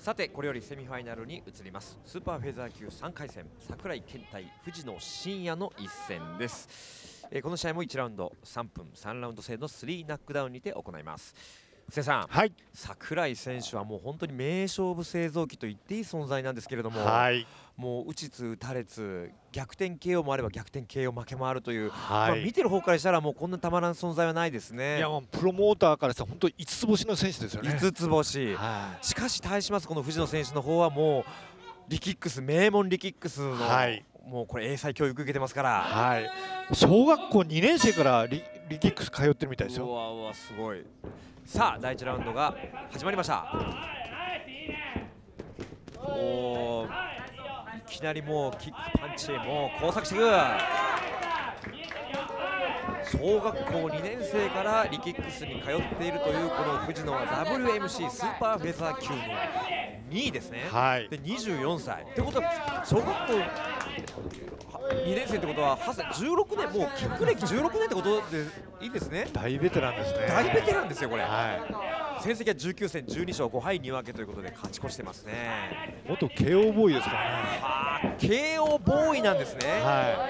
さてこれよりセミファイナルに移ります。スーパーフェザー級3回戦、櫻井健対藤野真也の一戦です。この試合も1ラウンド3分3ラウンド制の3ナックダウンにて行います。布施さん、 はい、 櫻井選手はもう本当に名勝負製造機と言っていい存在なんですけれども、 はい、 もう打ちつ打たれつ逆転 KO もあれば逆転 KO 負けもあるという、 はい、 見てる方からしたらもうこんなたまらん存在はないですね。 いやもうプロモーターからしたら本当に5つ星の選手ですよね。 5つ星、 はい、 しかし対しますこの藤野選手の方はもうリキックス、名門リキックスの、 はい、 もうこれ英才教育受けてますから、 はい、小学校2年生からリキックス通ってるみたいですよ。 うわうわすごい。さあ第1ラウンドが始まりました。おー、いきなりもうキックパンチ、もう交錯していく。小学校2年生からリキックスに通っているというこの藤野は WMC スーパーフェザー級の2位ですね。 はい、 で24歳ってことは小学校2年生ってことは8歳16年、もうキック歴16年ってことでいいですね。 大ベテランですね。 大ベテランですよこれ。 はい、 成績は19戦12勝5敗2分けということで勝ち越してますね。 元 KO ボーイですからね。 はあ、KO ボーイなんですね。 はい、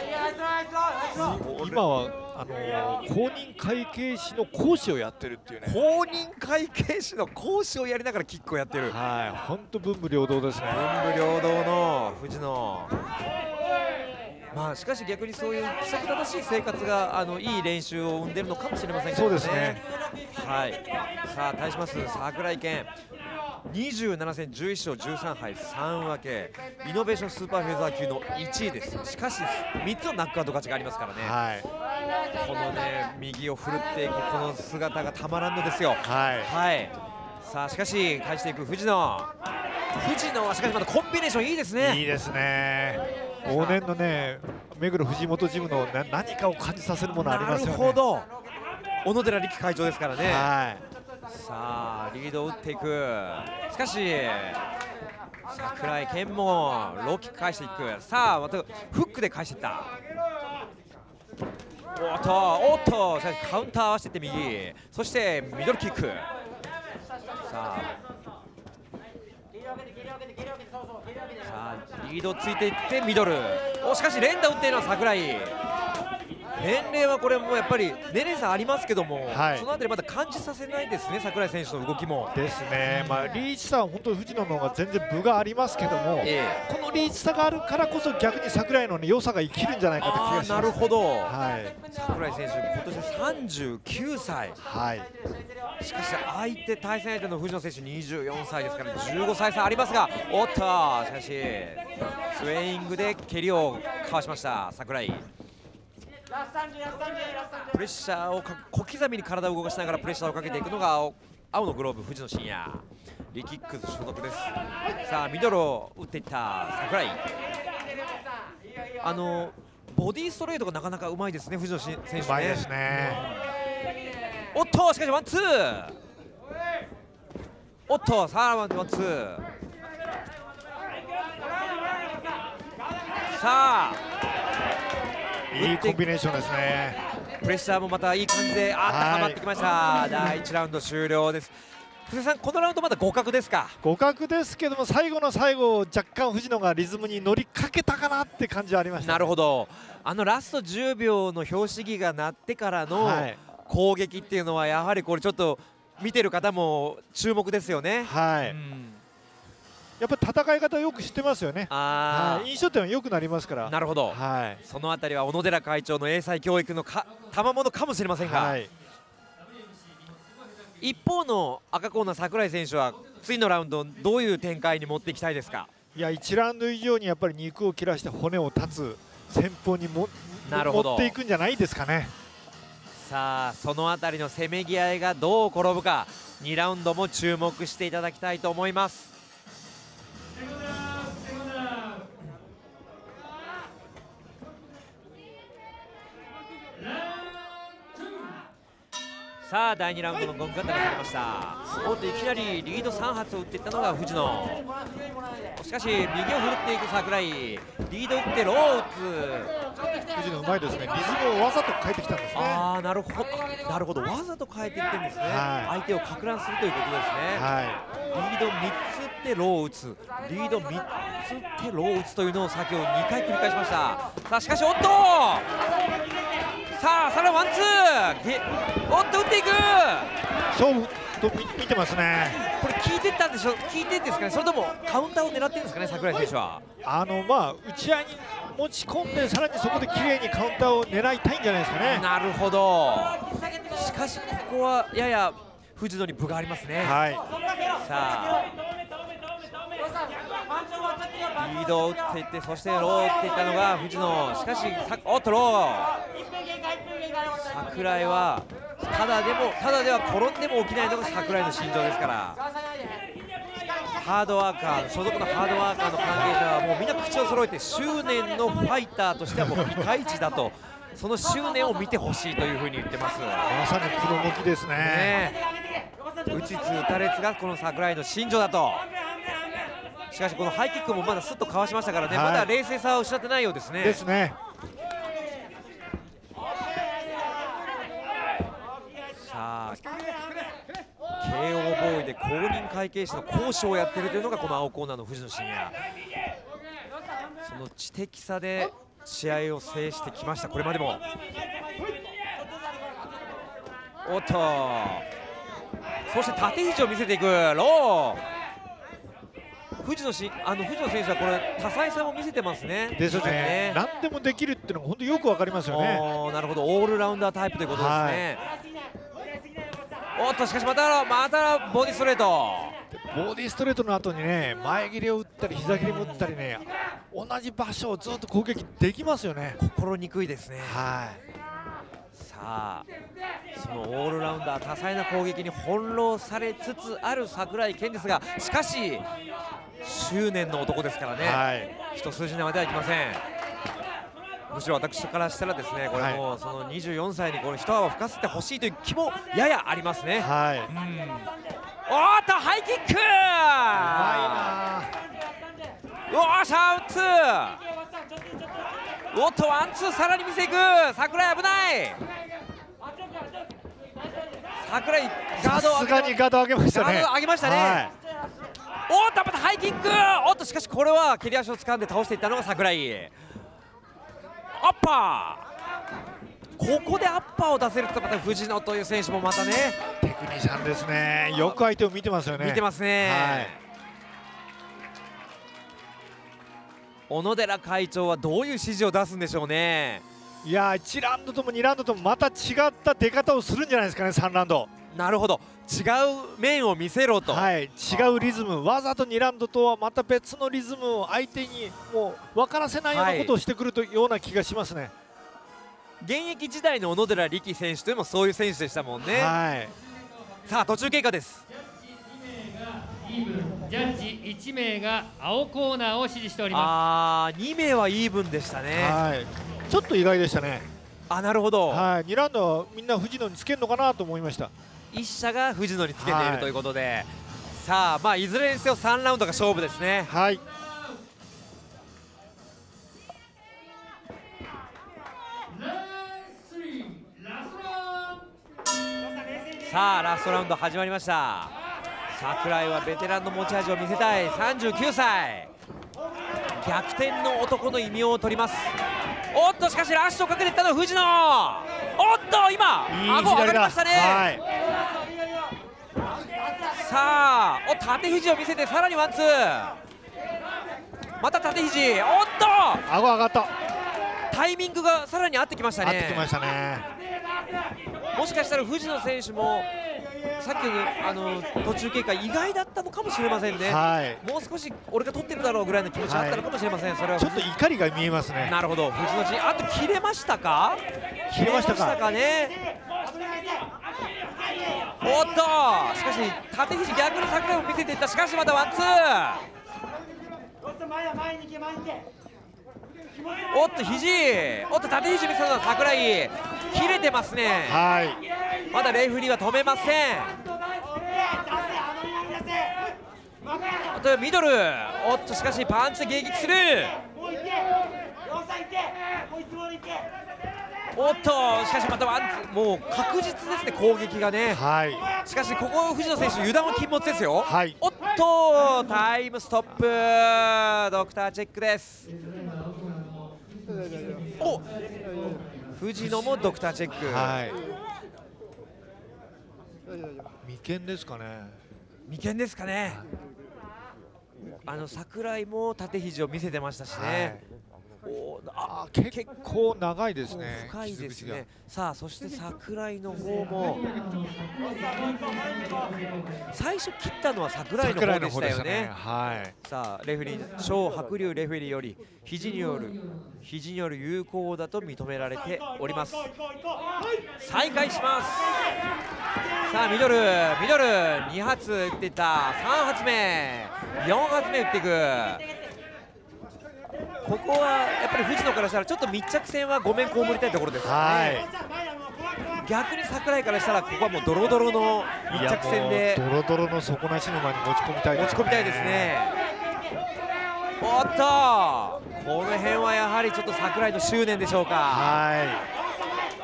今は公認会計士の講師をやってるっていうね。 公認会計士の講師をやりながらキックをやってる。 はい、本当文武両道ですね。 文武両道の藤野。まあしかし逆にそういう規則正しい生活がいい練習を生んでいるのかもしれませんけどね。 そうですね。 はい。さあ対します櫻井健、27戦11勝13敗3分け、イノベーションスーパーフェザー級の1位です。しかし3つのナックアウト勝ちがありますからね。 はい、 このね右を振るっていくこの姿がたまらんのですよ。 はい、 はい。さあしかし返していく藤野はしかしまたコンビネーションいいですね。 いいですね。往年のね目黒藤本ジムの何かを感じさせるものありますよね。 なるほど。小野寺力会長ですからね。 はい、 さあリードを打っていく。しかし櫻井健もローキック返していく。さあまたフックで返していった。おっとカウンター合わせていって右、そしてミドルキック。さあリードついていってミドル。しかし連打打っているのは櫻井。年齢はこれもやっぱり年齢差ありますけども、 はい、 そのあたりまだ感じさせないですね、櫻井選手の動きも。 ですね。まあリーチ差は本当に藤野の方が全然分がありますけども、このリーチ差があるからこそ逆に櫻井の、ね、良さが生きるんじゃないかって気がします。 なるほど。 はい、 櫻井選手今年39歳。 はい。 しかし対戦相手の藤野選手24歳ですから15歳差ありますが、おっとしかしスウェイングで蹴りをかわしました櫻井。プレッシャーを小刻みに体を動かしながらプレッシャーをかけていくのが青のグローブ藤野真也。リキックス所属です。さあミドルを打っていった櫻井。ボディーストレートがなかなかうまいですね藤野選手ね。 うまいですね。 おっとしかしワンツー。おっとさあワンツー。さあいいコンビネーションですね。 プレッシャーもまたいい感じではまってきました。第1ラウンド終了です。布施さん、このラウンドまだ互角ですか？ 互角ですけども最後の最後若干藤野がリズムに乗りかけたかなって感じはありました、ね。 なるほど。ラスト10秒の拍子木が鳴ってからの攻撃っていうのはやはりこれちょっと見てる方も注目ですよね。 はい、やっぱり戦い方よく知ってますよね。印象点は良くなりますから。 なるほど。 はい、 そのあたりは小野寺会長の英才教育の賜物かもしれませんが、はい、一方の赤コーナー櫻井選手は次のラウンドどういう展開に持っていきたいですか？ いや1ラウンド以上にやっぱり肉を切らして骨を断つ戦法に持っていくんじゃないですかね。 さあそのあたりのせめぎ合いがどう転ぶか2ラウンドも注目していただきたいと思います。さあ第2ラウンドのゴングが鳴らされました。おっといきなりリード3発を打っていったのが藤野。しかし右を振るっていく櫻井。リード打ってローを打つ藤野うまいですね。リズムをわざと変えてきたんですね。 なるほどわざと変えていってるんですね。相手をか乱するということですね。リード3つってローを打つ、リード3つ打ってローを打つというのを先ほど2回繰り返しました。さあしかしおっと、さあさらにワンツー、おっと打っていく、 勝負と見てますね。 これ聞いてったんでしょ、聞いてんですかね、それともカウンターを狙ってるんですかね、櫻井選手は。 打ち合いに持ち込んで、さらにそこで綺麗にカウンターを狙いたいんじゃないですかね。 なるほど。しかしここはやや藤野に分がありますね。 はい、 さあリードを打っていって、そしてローを打っていったのが藤野。しかしおっとロー、櫻井はただでは転んでも起きないのが櫻井の心情ですから、ハードワーカー、所属のハードワーカーの関係者はもうみんな口を揃えて執念のファイターとしてはもうピカイチだと、その執念を見てほしいというふうに言ってます。 まさにプロ向きですね。 打ちつ打たれつがこの櫻井の心情だと。しかしこのハイキックもまだすっとかわしましたからね、まだ冷静さは失ってないようですね。 ですね。 さあ KO ボーイで公認会計士の講師をやっているというのがこの青コーナーの藤野真也。その知的さで試合を制してきました、これまでも。おっと、そして縦肘を見せていくロー。藤野選手はこれ多彩さも見せてますね。 ですね。何でもできるっていうのが本当によくわかりますよね。 なるほど、オールラウンダータイプということですね。おっとしかしまたボディストレート。 ボディストレートの後にね、前切れを打ったり膝切れも打ったりね、同じ場所をずっと攻撃できますよね。 心にくいですね。さあそのオールラウンダー多彩な攻撃に翻弄されつつある櫻井健ですが、しかし執念の男ですからね、一筋縄ではいきません。むしろ私からしたらですね、これもその24歳にこの一泡吹かせてほしいという気もややありますね。おっとハイキック、うわーしゃーツー、おっとワンツーさらに見せていく櫻井、危ない。櫻井ガードをさすがにガード上げましたね。 ガード上げましたね。おっとまたハイキック、おっとしかしこれは蹴り足を掴んで倒していったのが櫻井。アッパー、ここでアッパーを出せるとまた藤野という選手もまたねテクニシャンですね。よく相手を見てますよね。 見てますね。小野寺会長はどういう指示を出すんでしょうね。 いや1ラウンドとも2ラウンドともまた違った出方をするんじゃないですかね、3ラウンド。 なるほど、違う面を見せろと。 違うリズム、わざと2ラウンドとはまた別のリズムを相手にもう分からせないようなことをしてくるというような気がしますね。 現役時代の小野寺力選手というのもそういう選手でしたもんね。さあ途中経過です。 ジャッジ1名が青コーナーを指示しております。 2名はイーブンでしたね。 ちょっと意外でしたね。 なるほど。 2ラウンドはみんな藤野につけるのかなと思いました。 1社が藤野につけているということで、さあいずれにせよ3ラウンドが勝負ですね。さあラストラウンド始まりました。櫻井はベテランの持ち味を見せたい。39歳、逆転の男の異名を取ります。おっとしかしラッシュをかけていったのは藤野。おっと今顎上がりましたね。さあ縦肘を見せてさらにワンツー、また縦肘、おっと顎上がった。 タイミングがさらに合ってきましたね。 合ってきましたね。 もしかしたら藤野選手もさっきの途中経過意外だったのかもしれませんね。もう少し俺が取ってるだろうぐらいの気持ちあったのかもしれません。それはちょっと怒りが見えますね。 なるほど、藤野陣、あと切れましたか。 切れましたかね。おっとしかし縦肘逆に櫻井を見せていった。しかしまたワンツー、おっと肘、おっと縦肘見せたのは櫻井、切れてますね。まだレフェリーは止めません。あとミドル、おっとしかしパンチで迎撃する。おっとしかしまたワンツー、もう確実ですね攻撃がね。ししかしここ藤野選手油断は禁物ですよ。 はい、 おっとタイムストップ、ドクターチェックです。お藤野もドクターチェック、 はい、眉間ですかね。 眉間ですかね。櫻井も縦肘を見せてましたしね、 はい、結構長いですね。 深いですね。さあそして櫻井の方も最初切ったのは櫻井の方でしたよね。 はい、 さあレフェリー張白龍レフェリーより肘による有効だと認められております。再開します。さあミドル2発打っていった。3発目4発目打っていく。ここはやっぱり藤野からしたらちょっと密着戦はごめん被りたいところですからね。逆に櫻井からしたらここはもうドロドロの密着戦でドロドロの底なし沼に持ち込みたいですね。 おっとこの辺はやはりちょっと櫻井の執念でしょうか。 はい、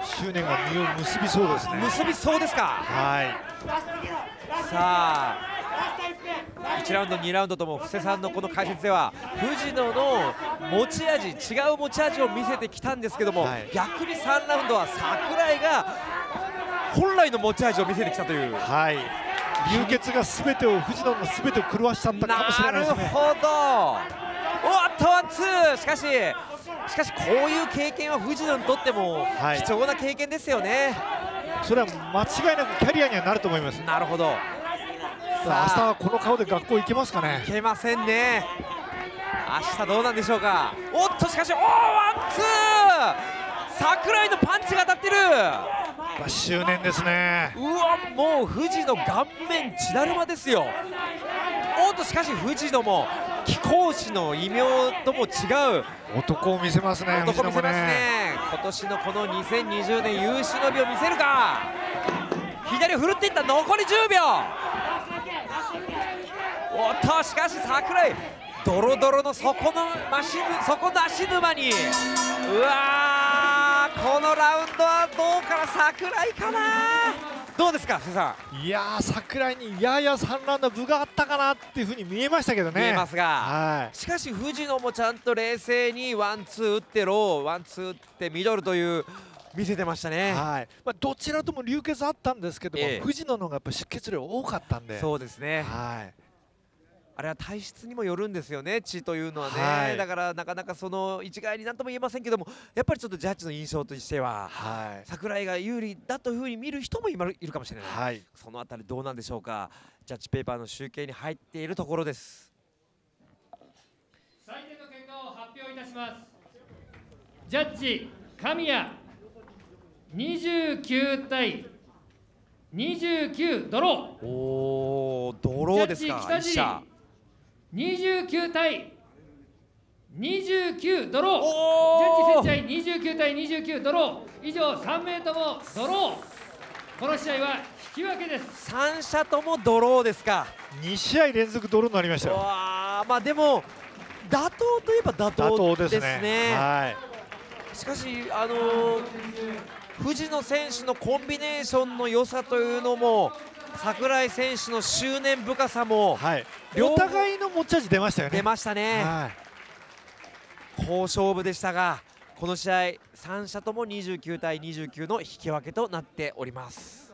執念が実を結びそうですね。 結びそうですか。 はい、 さあ1ラウンド2ラウンドとも布施さんのこの解説では藤野の持ち味、違う持ち味を見せてきたんですけども、はい、逆に3ラウンドは櫻井が本来の持ち味を見せてきたという、 はい、流血が全てを藤野の全てを狂わしちゃったかもしれないですね。 なるほど。おっとワンツー。しかしこういう経験は藤野にとっても貴重な経験ですよね。 はい、それは間違いなくキャリアにはなると思います。 なるほど。 明日はこの顔で学校行けますかね。 行けませんね。明日どうなんでしょうか。おっとしかしワンツー。櫻井のパンチが当たってる。 執念ですね。 うわもう藤野顔面血だるまですよ。おっとしかし藤野も貴公子の異名とも違う男を見せますね。 男見せますね。今年のこの2020年有忍びを見せるか。左を振るっていった。残り10秒。おっとしかし櫻井ドロドロの底の足沼に。うわーこのラウンドはどうかな。櫻井かな。どうですか布施さん。 いやー櫻井にやや3ラウンド分があったかなっていうふうに見えましたけどね。 見えますが、 はい、 しかし藤野もちゃんと冷静にワンツー打ってローワンツー打ってミドルという見せてましたね。 はい、どちらとも流血あったんですけども、藤野の方がやっぱ出血量多かったんで。 そうですね。 はい、 あれは体質にもよるんですよね、血というのはね。 はい、 だからなかなかその一概になんとも言えませんけども、やっぱりちょっとジャッジの印象としては、はい、櫻井が有利だというふうに見る人もいるかもしれない、はい、そのあたりどうなんでしょうか。ジャッジペーパーの集計に入っているところです。 採点の結果を発表いたします。ジャッジ神谷29対29ドロー。 おードローですか。 ジャッジ北地29対29ドロー。ジャッジ接待29対29ドロー。以上3名ともドロー。この試合は引き分けです。 3者ともドローですか。 2試合連続ドローになりましたよ。 まあでも妥当といえば妥当ですね。はい、しかし藤野選手のコンビネーションの良さというのも櫻井選手の執念深さも、はい、 お互いの持ち味出ましたよね。 出ましたね。はい、好勝負でしたがこの試合3者とも29対29の引き分けとなっております。